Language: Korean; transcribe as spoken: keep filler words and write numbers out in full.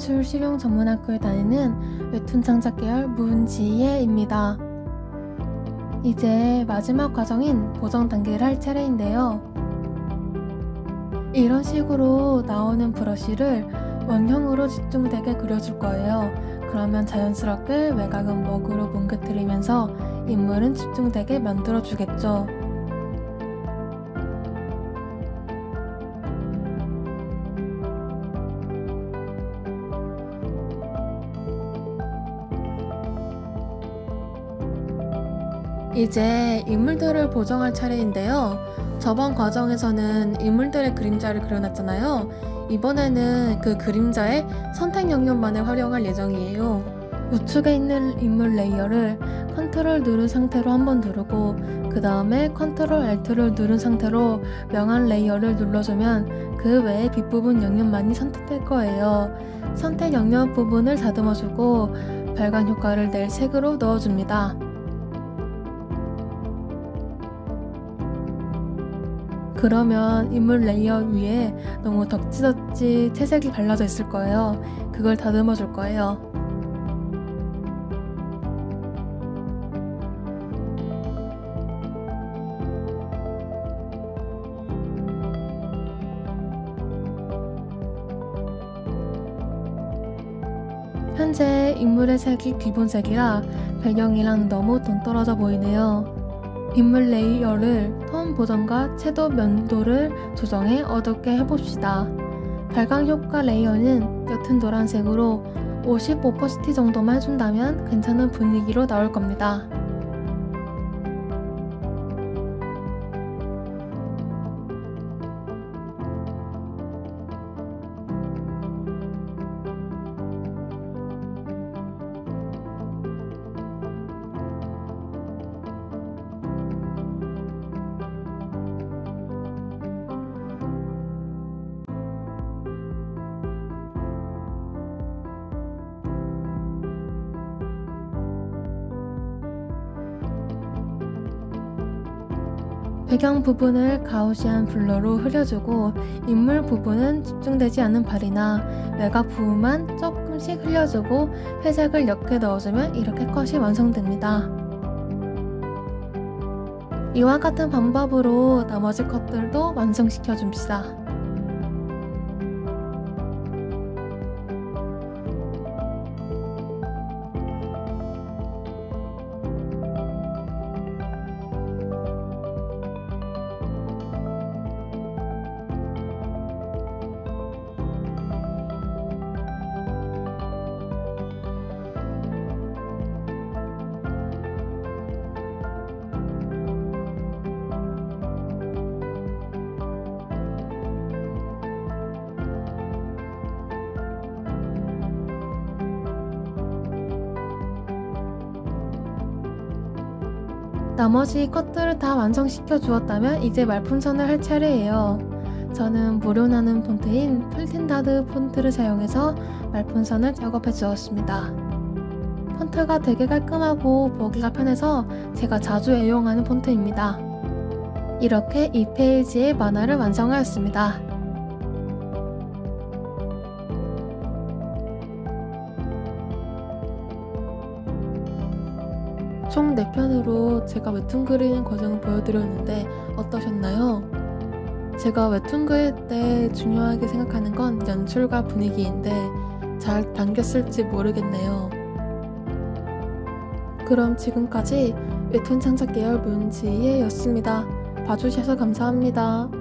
미술실용전문학교에 다니는 웹툰 창작 계열 문지예입니다. 이제 마지막 과정인 보정 단계를 할 차례인데요. 이런 식으로 나오는 브러쉬를 원형으로 집중되게 그려줄 거예요. 그러면 자연스럽게 외곽은 먹으로 뭉개뜨리면서 인물은 집중되게 만들어주겠죠. 이제 인물들을 보정할 차례인데요. 저번 과정에서는 인물들의 그림자를 그려놨잖아요. 이번에는 그 그림자의 선택 영역만을 활용할 예정이에요. 우측에 있는 인물 레이어를 컨트롤 누른 상태로 한번 누르고 그 다음에 컨트롤 알트를 누른 상태로 명한 레이어를 눌러주면 그 외의 뒷부분 영역만이 선택될 거예요. 선택 영역 부분을 다듬어주고 발광 효과를 낼 색으로 넣어줍니다. 그러면 인물 레이어 위에 너무 덕지덕지 채색이 발라져 있을 거예요. 그걸 다듬어 줄 거예요. 현재 인물의 색이 기본색이라 배경이랑 너무 동떨어져 보이네요. 인물 레이어를 톤 보정과 채도 면도를 조정해 어둡게 해봅시다. 발광 효과 레이어는 옅은 노란색으로 오십오 퍼센트 정도만 해준다면 괜찮은 분위기로 나올 겁니다. 배경 부분을 가우시안 블러로 흐려주고 인물 부분은 집중되지 않은 발이나 외곽 부분만 조금씩 흘려주고 회색을 옅게 넣어주면 이렇게 컷이 완성됩니다. 이와 같은 방법으로 나머지 컷들도 완성시켜 줍시다. 나머지 컷들을 다 완성시켜 주었다면 이제 말풍선을 할 차례예요. 저는 무료 나눔 폰트인 플틴다드 폰트를 사용해서 말풍선을 작업해 주었습니다. 폰트가 되게 깔끔하고 보기가 편해서 제가 자주 애용하는 폰트입니다. 이렇게 이 페이지의 만화를 완성하였습니다. 총 네 편으로 제가 웹툰 그리는 과정을 보여드렸는데 어떠셨나요? 제가 웹툰 그릴 때 중요하게 생각하는 건 연출과 분위기인데 잘 담겼을지 모르겠네요. 그럼 지금까지 웹툰 창작 계열 문지예였습니다. 봐주셔서 감사합니다.